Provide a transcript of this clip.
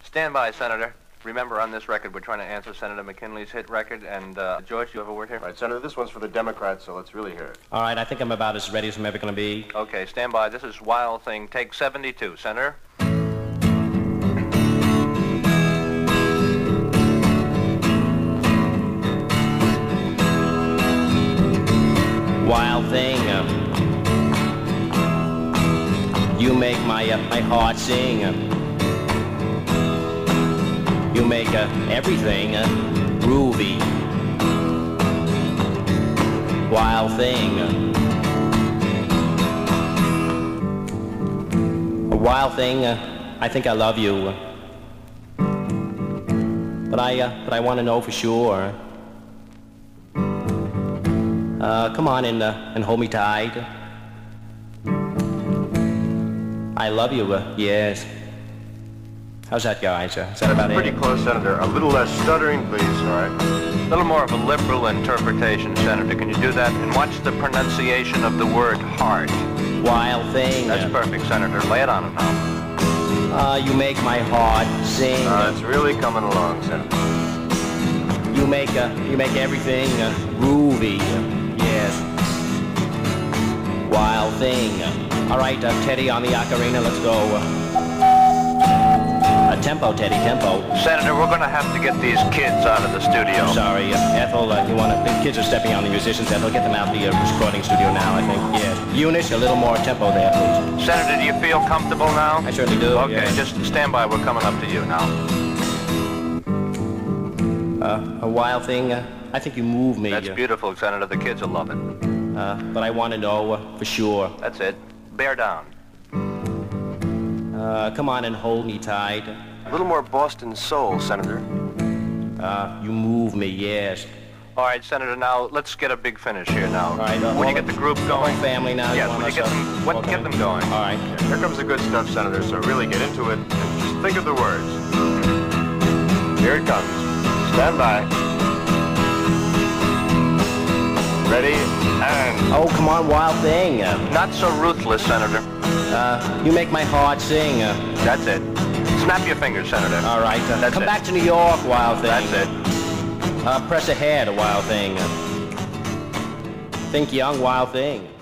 Stand by, Senator. Remember, on this record, we're trying to answer Senator McKinley's hit record. And, George, you have a word here? All right, Senator, this one's for the Democrats, so let's really hear it. All right, I think I'm about as ready as I'm ever going to be. Okay, stand by. This is Wild Thing, take 72. Senator? Wild thing, you make my heart sing. You make everything groovy. Wild thing, a wild thing. I think I love you, but I want to know for sure. Come on and hold me tight. I love you, yes. How's that, guys? Is that about Pretty it? close, Senator. A little less stuttering, please, all right? A little more of a liberal interpretation, Senator. Can you do that? And watch the pronunciation of the word heart. Wild thing. That's perfect, Senator. Lay it on him now. You make my heart sing. It's really coming along, Senator. You make everything groovy. Yes. Wild thing. All right, Teddy on the ocarina. Let's go. Tempo, Teddy, tempo. Senator, we're going to have to get these kids out of the studio. Sorry, Ethel, the kids are stepping on the musicians. Ethel, get them out the recording studio now, I think. Yes. Eunice, a little more tempo there, please. Senator, do you feel comfortable now? I certainly do. Okay, yes. just stand by. We're coming up to you now. A wild thing, I think you move me. That's beautiful, Senator. The kids will love it. But I want to know for sure. That's it. Bear down. Come on and hold me tight. A little more Boston soul, Senator. You move me, yes. All right, Senator, now let's get a big finish here now. All right. When you get the group going. Whole family now. Yes, when you get them, Okay. get them going. All right. Here comes the good stuff, Senator, so really get into it and just think of the words. Here it comes. Stand by. Ready, and... Oh, come on, wild thing. Not so ruthless, Senator. You make my heart sing. That's it. Snap your fingers, Senator. All right. That's Come it. back to New York, wild thing. That's it. Press ahead, wild thing. Think young, wild thing.